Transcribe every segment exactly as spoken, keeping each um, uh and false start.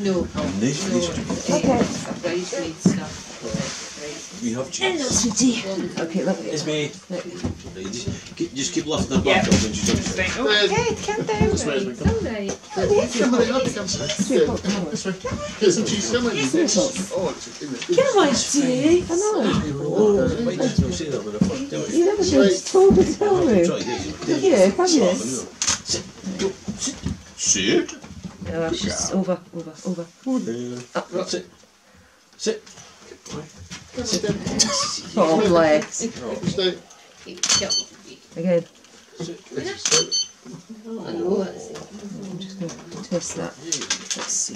No. Oh, nice, no. nice. Okay. Bridesmaid stuff. We have cheese. Hello, sweetie. Okay, look. It's me. Right. Right, just, keep, just keep lifting her Yeah. back up when she jumps. Right, okay, calm down. This way, Esme, It's come. alright. Come on, up, come. Three o'clock tomorrow. This way. Get some cheese, come on. Three o'clock. Oh, it's in it. Come on, Steve. I know. Oh, why did you say that when I first tell you? You never just told me to tell me. Try to get you. Yeah, have you? Sit. Go. Sit. Sit. Oh, she's over, over, over. Uh, sit. Sit. Oh, bless. Stay. Again. Oh, I know that's I'm just going to twist that. Let's see.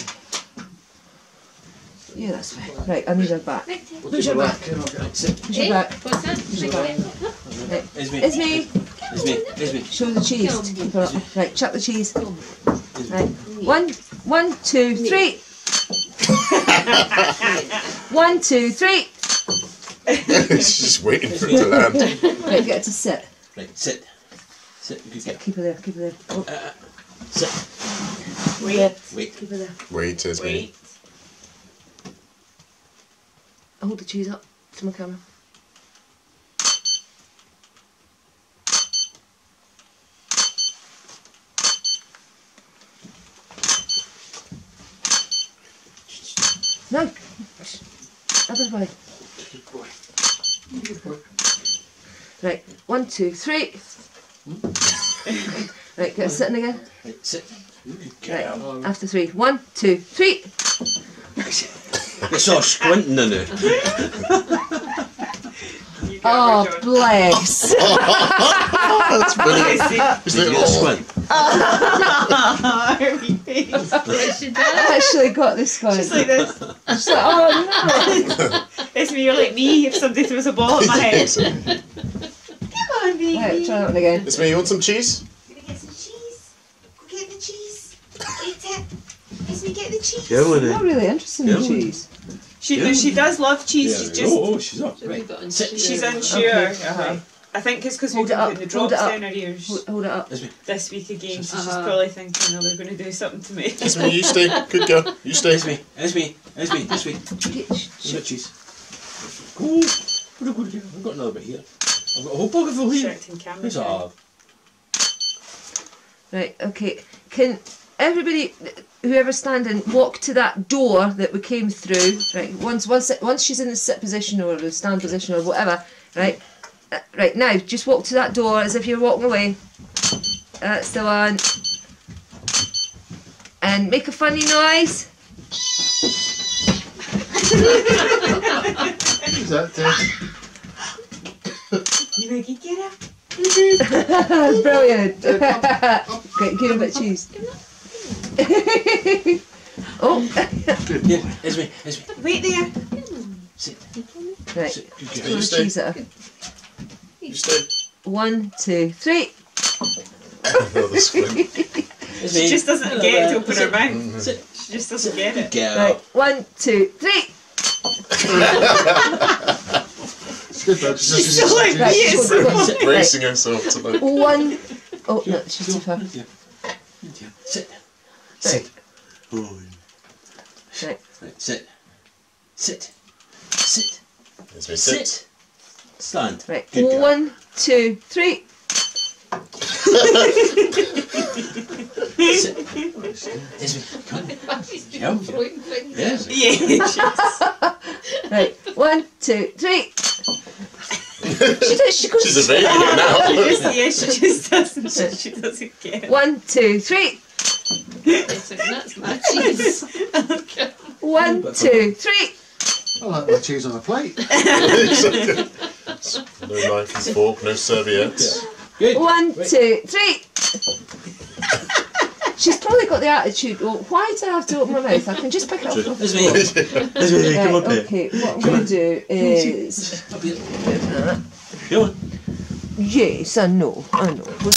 Yeah, that's fine. Right, I need her back. Who's your back? Sit. Who's your back? What's that? Who's your back? Right. Esme. Esme! Esme. Esme. Show the cheese. Keep her up. Right, chuck the cheese. Right. One, one, two, three. One, two, three. She's just waiting for it to land. Right, get her to sit. Right, sit. Sit. Good Sit. girl. Keep her there, keep her there. Oh, Uh, uh, sit. Wait, yeah. Wait. Keep her there. Wait, Esme. wait. Hold the cheese up to my camera. No! Other way. Right, one, two, three. Right, get her sitting again. Right, sit. Good Right, girl. after three. One, two, three. You're so squinting in it. You got Oh, her, John. bless. That's brilliant. It's like, You're oh, squint. Her wee face. I actually got this one. Just like this. She's like, oh It's me, you're like me if somebody throws a ball at my head. Esme, Come on, baby. no. Right, try that one again. you want some cheese? Gonna get some cheese. Go get the cheese. Get it. Esme, get the cheese. Yeah, with Not it. really interested in Yeah. cheese. She, Yeah. she does love cheese, Yeah, she's just, oh, oh, she's up. So we Right. got Sit. unsure. she's unsure. Okay, Uh-huh. right. I think it's because Hold we've it been up, putting the hold drops it up. down her ears Hold, hold it up. Esme. this week again, so she's Uh-huh. probably thinking, oh, they're going to do something to me. Esme, you stay. Good girl. You stay. Esme. Esme. Esme. This way. Get- sh- You got cheese. Cool. What a good girl. I've got another bit here. I've got a whole pocket full here. Distracting camera. Who's guy. that? Right, okay. Can everybody, whoever's standing, walk to that door that we came through? Right. Once, once, once she's in the sit position or the stand position or whatever. Right. Uh, right now, just walk to that door as if you're walking away. That's the one. And make a funny noise. Is that it? You make it get up. Brilliant. Great, give him a bit of cheese. Oh. Yeah. Esme. Esme. Wait there. Sit. Right. Sit. Good Throw girl. the stay. cheese at her. You stay. One, two, three. Another squint. Esme. She just doesn't Hello get it there. to open her mouth. Sit. She just doesn't get Good it. girl. Right. One, two, three. It's good though. She's She's still like me Right, at she's some got- point. Sit. bracing herself to like. One. Oh no, she's too far. Good girl. Good girl. Sit. Sit. Oh. Right. Right. Sit. Sit. Sit. Esme, sit. Sit. Stand. Right. Good girl. One, two, three. Sit. Esme. Come on. She's throwing things. Yes. Yeah, she's, Right. One, two, three. She does. She goes. She's evading it now. she just, yeah, she just doesn't. She, she doesn't get it. One, two, three. It's like, that's my cheese. One, two, three. I like my cheese on a plate. No knife and fork, no serviettes. Good. One, Right. two, three. She's probably got the attitude. Well, why do I have to open my mouth? I can just pick it up. off the Esme. floor. Esme. Come Right, up here. okay, what I'm going to do is. Up here. Come on. Yes, I know, I know. We'll